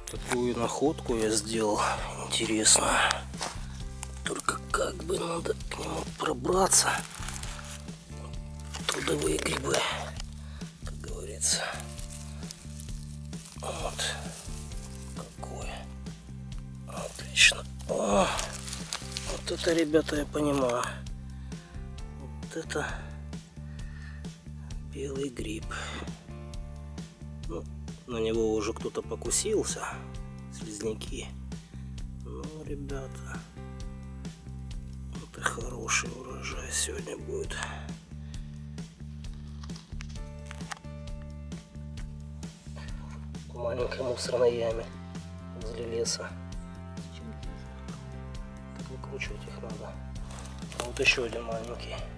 Такую находку я сделал, интересно. Только как бы надо к нему пробраться. Трудовые грибы, как говорится. Вот. Какое. Отлично. О, вот это, ребята, я понимаю. Вот это белый гриб. Ну, на него уже кто-то покусился. Слизняки. Ну, ребята, это хороший урожай сегодня будет. В маленькой мусорной яме возле леса. Так выкручивать их надо. А вот еще один маленький.